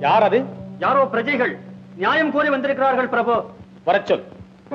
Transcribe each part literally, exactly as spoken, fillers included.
யார் அது? யாரோ பிரஜைகள் நியாயம் கோரி வந்திருக்கிறார்கள் பிரபு. வரச் சொல்.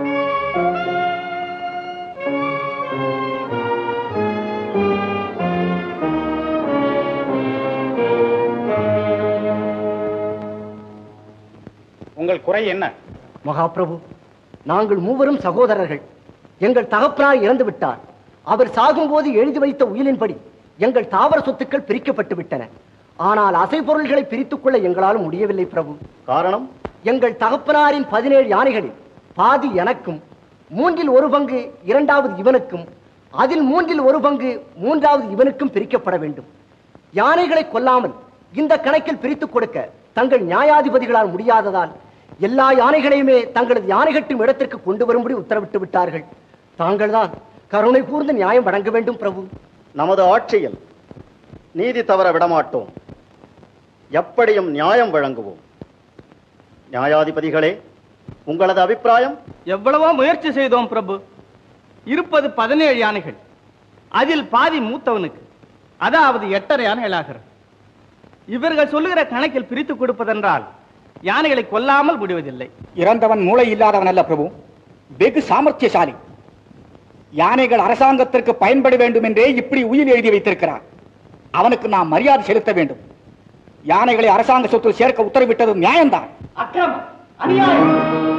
உங்கள் குறை என்ன? மகாபிரபு, நாங்கள் மூவரும் சகோதரர்கள். எங்கள் தகப்பனார் இறந்து விட்டார். அவர் சாகும்போது எழுதி வைத்த உயிலின்படி எங்கள் தாவர சொத்துக்கள் பிரிக்கப்பட்டு விட்டன. ஆனால் அசை பொருள்களை பிரித்துக் கொள்ள எங்களால் முடியவில்லை பிரபு. காரணம்? எங்கள் தகப்பனாரின் பதினேழு யானைகளில் பாதி எனக்கும், மூன்றில் ஒரு பங்கு இரண்டாவது இவனுக்கும், அதில் மூன்றில் ஒரு பங்கு மூன்றாவது இவனுக்கும் பிரிக்கப்பட வேண்டும். யானைகளை கொல்லாமல் இந்த கணக்கில் பிரித்துக் கொடுக்க தங்கள் நியாயாதிபதிகளால் முடியாததால் எல்லா யானைகளையுமே தங்களது யானை கட்டும் இடத்திற்கு கொண்டு வரும்படி உத்தரவிட்டு விட்டார்கள். தாங்கள் தான் கருணை கூர்ந்து நியாயம் வழங்க வேண்டும் பிரபு. நமது ஆட்சியில் நீதி தவற விடமாட்டோம். எப்படியும் நியாயம் வழங்குவோம். நியாயாதிபதிகளே, உங்களது அபிப்பிராயம்? எவ்வளவோ முயற்சி செய்தோம் பிரபு. இருப்பது பதினேழு யானைகள். அதில் பாதி மூத்தவனுக்கு, அதாவது எட்டரை யானைகள் ஆகிறது. இவர்கள் சொல்லுகிற கணக்கில் பிரித்து கொடுப்பதென்றால் யானைகளை கொல்லாமல் முடிவதில்லை. இறந்தவன் மூளை இல்லாதவன் அல்ல பிரபு, வெகு சாமர்த்தியசாலி. யானைகள் அரசாங்கத்திற்கு பயன்பட வேண்டும் என்றே இப்படி உயில் எழுதி வைத்திருக்கிறார். அவனுக்கு நாம் மரியாதை செலுத்த வேண்டும். யானைகளை அரசாங்க சொத்தில் சேர்க்க உத்தரவிட்டது நியாயம்தான். அக்கிரமம், அநியாயம்.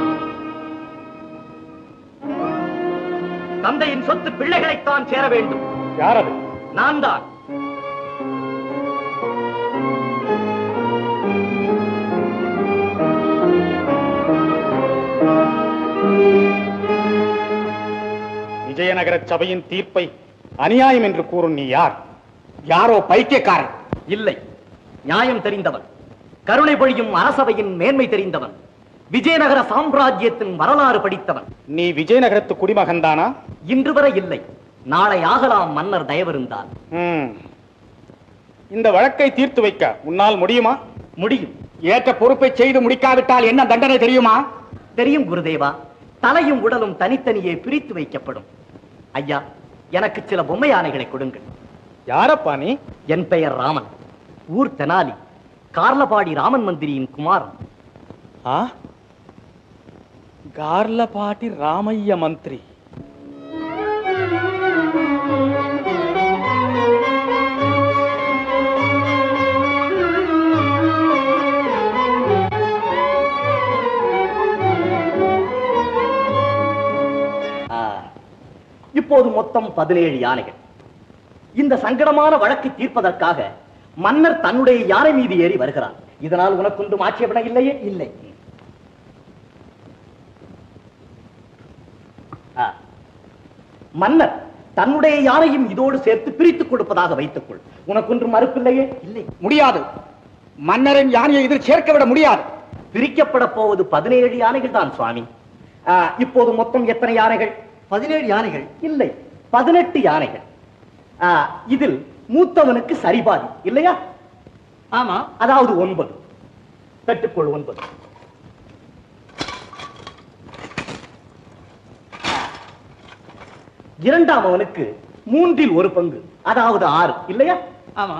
தந்தையின் சொத்து பிள்ளைகளைத்தான் சேர வேண்டும். யார் அது? நான் தான். விஜயநகர சபையின் தீர்ப்பை அநியாயம் என்று கூறும் நீ யார்? யாரோ பைத்தியக்காரன். இல்லை, நியாயம் தெரிந்தவன், கருணை பொழியும் அரசவையின் மேன்மை தெரிந்தவன், விஜயநகர சாம்ராஜ்யத்தின் வரலாறு படித்தவன். நீ விஜயநகரத்து குடிமகன் தானா? இன்று வரை இல்லை, நாளை ஆகலாம் மன்னர் தயவிருந்தால். இந்த வழக்கை தீர்த்து வைக்க உன்னால் முடியுமா? முடியும். ஏற்ற பொறுப்பை செய்து முடிக்காவிட்டால் என்ன தண்டனை தெரியுமா? தெரியும் குருதேவா. தலையும் உடலும் தனித்தனியே பிரித்து வைக்கப்படும். ஐயா, எனக்கு சில பொம்மை யானைகளை கொடுங்கள். யாரப்பா நீ? என் பெயர் ராமன், ஊர் தெனாலி, கார்லபாடி ராமன் மந்திரியின் குமாரன். ஆ, கார்லபாடி ராமைய மந்திரி. இப்போது மொத்தம் பதினேழு யானைகள். இந்த சங்கடமான வழக்கை தீர்ப்பதற்காக மன்னர் தன்னுடைய யானை மீது ஏறி வருகிறார். இதனால் உனக்கு ஆட்சேபனை இல்லையே? இல்லை. மன்னர் தன்னுடைய யானையும் இதோடு சேர்த்து பிரித்துக் கொடுப்பதாக வைத்துக்கொள். உனக்கு மறுப்பில்லையே? இல்லை. முடியாது. மன்னரின் யானையை இதில் சேர்க்க விட முடியாது. பிரிக்கப்பட போவது பதினேழு யானைகள் தான் சுவாமி. இப்போது மொத்தம் எத்தனை யானைகள்? பதினேழு யானைகள். இல்லை, பதினெட்டு யானைகள். இதில் மூத்தவனுக்கு சரிபாதி இல்லையா? ஆமா, அதாவது ஒன்பது. பெற்றுக்கொள் ஒன்பது. இரண்டாம் அவனுக்கு மூன்றில் ஒரு பங்கு, அதாவது ஆறு இல்லையா? ஆமா,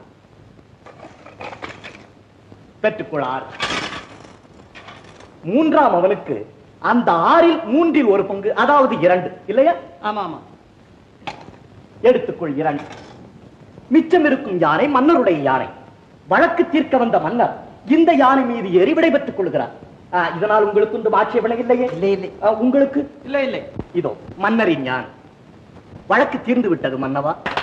பெற்றுக்கொள் ஆறு. மூன்றாம் அவனுக்கு அந்த ஆறில் மூன்றில் ஒரு பங்கு, அதாவது இரண்டு இல்லையா? ஆமா ஆமா, எடுத்துக்கொள் இரண்டு. மிச்சம் இருக்கும் யானை மன்னருடைய யானை. வழக்கு தீர்க்க வந்த மன்னர் இந்த யானை மீது ஏறி விடைபெற்றுக் கொள்கிறார். இதனால் உங்களுக்கு இந்த ஆட்சேபனை இல்லையே? இல்லை இல்லை. உங்களுக்கு? இல்லை இல்லை. இதோ மன்னரின் யானை. வழக்கு தீர்ந்து விட்டது மன்னவா.